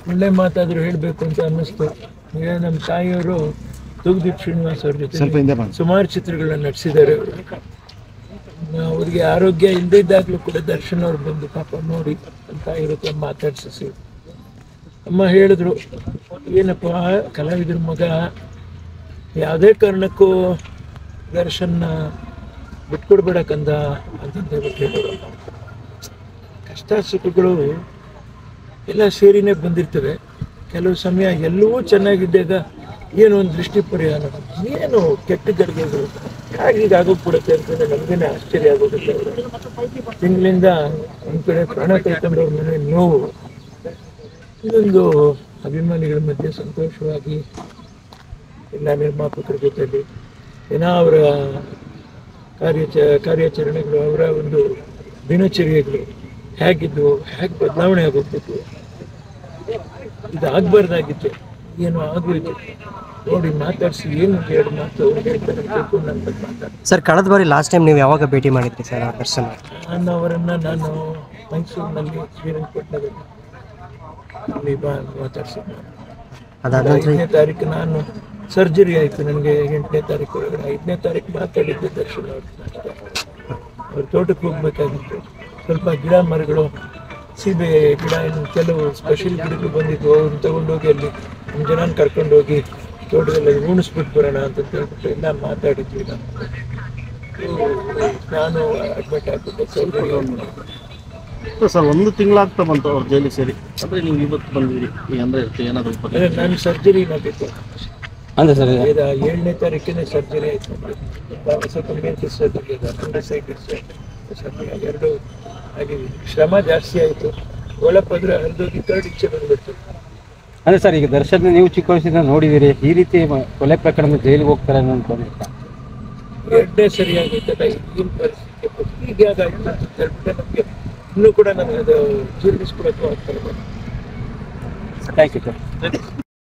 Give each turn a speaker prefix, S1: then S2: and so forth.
S1: ಒಳ್ಳೆ ಮಾತಾದರೂ ಹೇಳಬೇಕು ಅಂತ ಅನ್ನಿಸ್ತು. ಈಗ ನಮ್ಮ ತಾಯಿಯವರು ತೂಗುದೀಪ್ ಶ್ರೀನಿವಾಸ್ ಅವ್ರ ಜೊತೆ ಸುಮಾರು ಚಿತ್ರಗಳನ್ನ ನಟಿಸಿದ್ದಾರೆ. ಅವ್ರಿಗೆ ಆರೋಗ್ಯ ಇಲ್ಲದೇ ಇದ್ದಾಗಲೂ ಕೂಡ ದರ್ಶನ್ ಅವ್ರು ಬಂದು ಪಾಪ ನೋಡಿ ನಮ್ಮ ತಾಯಿಯವ್ರ ಹತ್ರ ಮಾತಾಡ್ಸಿ ಅಮ್ಮ ಹೇಳಿದ್ರು, ಏನಪ್ಪ ಕಲಾವಿದ್ರ ಮಗ ಯಾವುದೇ ಕಾರಣಕ್ಕೂ ದರ್ಶನ್ನ ಬಿಟ್ಕೊಡ್ಬೇಡಕ್ಕಂದ ಅಂತಂದೇಳಿ ಹೇಳಿದ್ರು. ಕಷ್ಟ ಸುಖಗಳು ಎಲ್ಲ ಸೇರಿನೇ ಬಂದಿರ್ತವೆ. ಕೆಲವು ಸಮಯ ಎಲ್ಲವೂ ಚೆನ್ನಾಗಿದ್ದಾಗ ಏನೋ ಒಂದು ದೃಷ್ಟಿ ಪರಿಹಾರ, ಏನು ಕೆಟ್ಟ ಗಡಿಗೆಗಳು ಹೇಗೆ ಆಗೋಗ್ಬಿಡುತ್ತೆ ಅಂತಂದರೆ ನಮಗೇನೆ ಆಶ್ಚರ್ಯ ಆಗೋಗುತ್ತೆ. ತಿಂಗಳಿಂದ ಒಂದು ಕಡೆ ಪ್ರಾಣ ಕಳ್ಕೊಂಡವ್ರ ಮನೆ ನೋವು, ಇನ್ನೊಂದು ಅಭಿಮಾನಿಗಳ ಮಧ್ಯೆ ಸಂತೋಷವಾಗಿ ಎಲ್ಲ ನಿರ್ಮಾಪಕರ ಜೊತೆಯಲ್ಲಿ ಏನೋ ಅವರ ಕಾರ್ಯಾಚರಣೆಗಳು, ಅವರ ಒಂದು ದಿನಚರ್ಯೆಗಳು ಹೇಗಿದ್ದು, ಹೇಗೆ ಬದಲಾವಣೆ ಆಗೋಗ್ತಿತ್ತು, ಇದು ಆಗಬಾರ್ದಾಗಿತ್ತು, ಏನು ಆಗೋಯ್ತು ನೋಡಿ ಮಾತಾಡಿಸಿ ಏನು ಎರಡು ಮಾತು ಹೇಳ್ತಾರೆ ಅಂತ ಮಾತಾಡ್ತಾರೆ.
S2: ಸರ್, ಕಳೆದ ಬಾರಿ ಲಾಸ್ಟ್ ಟೈಮ್ ನೀವು ಯಾವಾಗ ಭೇಟಿ ಮಾಡಿದ್ರಿ ಸರ್ ದರ್ಶನ್?
S1: ನಾನು ಮೈಸೂರಿನಲ್ಲಿ ಶ್ರೀರಂಗಪಟ್ಟಣದಲ್ಲಿ ಮಾತಾಡ್ಸಿದ್ದೆ.
S2: ಅದಾದ
S1: 5ನೇ ತಾರೀಕು ನಾನು ಸರ್ಜರಿ ಆಯಿತು ನನಗೆ. 8ನೇ ತಾರೀಕು ಒಳಗಡೆ 5ನೇ ತಾರೀಕು ಮಾತಾಡಿದ್ದೆ ದರ್ಶನ್ ಅವ್ರ ತೋಟಕ್ಕೆ ಹೋಗ್ಬೇಕಾಗಿತ್ತು. ಸ್ವಲ್ಪ ಗಿಡ ಮರಗಳು, ಸೀಬೆ ಗಿಡ, ಇನ್ನು ಕೆಲವು ಸ್ಪೆಷಲ್ ಗಿಡಗಳು ಬಂದಿದ್ವು, ಅವ್ರನ್ನ ತಗೊಂಡೋಗಿ ಅಲ್ಲಿ ನಮ್ಮ ಜನ ಕರ್ಕೊಂಡೋಗಿ ತೋಟದಲ್ಲಿ ಉಣಿಸ್ಬಿಟ್ಟು ಬರೋಣ ಅಂತ ಹೇಳ್ಬಿಟ್ಟು ಎಲ್ಲ ಮಾತಾಡಿದ್ವಿ. ನಾನು ಅಡ್ಮಿಟ್ ಆಗ್ಬಿಟ್ಟೆ ಸರ್ಜರಿ.
S3: ಸರ್, 1 ತಿಂಗಳಾಗ್ತಾ ಬಂತು ಅವ್ರು ಜೈಲಿಗೆ ಸೇರಿ, ಅಂದರೆ ನೀವು ಇವತ್ತು ಬಂದಿದ್ದೀರಿ ಅಂದರೆ ಏನಾದರೂ
S1: ನಾನು ಸರ್ಜರಿ ನಡೀತು
S2: ಅಂದರೆ ಸರ್
S1: 7ನೇ ತಾರೀಕಿನ ಸರ್ಜರಿ ಆಯಿತು. ಸ್ವಲ್ಪ ಮೇನ್ಸ್ ಸರ್ಜರಿ ಇದೆ, ಅಪೆಂಡಿಸೈಟಿಸ್ ಸರ್ಜರಿ ಎರಡು ಆಗಿ ಶ್ರಮ ಜಾಸ್ತಿ ಆಯಿತು. ಒಳಪದ್ರೆ ಹರಿದೋಗಿ ಕರಡು ಇಚ್ಛೆ ಬಂದ್ಬಿಡ್ತು.
S2: ಅಂದರೆ ಸರ್, ಈಗ ದರ್ಶನ್ ನೀವು ಚಿಕ್ಕ ವಯಸ್ಸಿಂದ ನೋಡಿದ್ದೀರಿ, ಈ ರೀತಿ ಕೊಲೆ ಪ್ರಕರಣದ ಜೈಲಿಗೆ ಹೋಗ್ತಾರೆ ಅನ್ಕೊಂಡಿದ್ದ?
S1: 2ನೇ ಸರಿಯಾಗಿತ್ತಲ್ಲ ಈಗಿನ ಪರಿಸ್ಥಿತಿ, ಈಗ ಯಾಗಾಯ್ತು ಅಂತ ಹೇಳ್ಬಿಟ್ಟೆ ನಮಗೆ ಇನ್ನೂ ಕೂಡ ನನಗೆ ಅದು ಜೀರ್ಣಿಸ್ಕೊಳಕ್ಕೂ ಆಗ್ತಾ ಇದೆ.
S2: Thank you sir.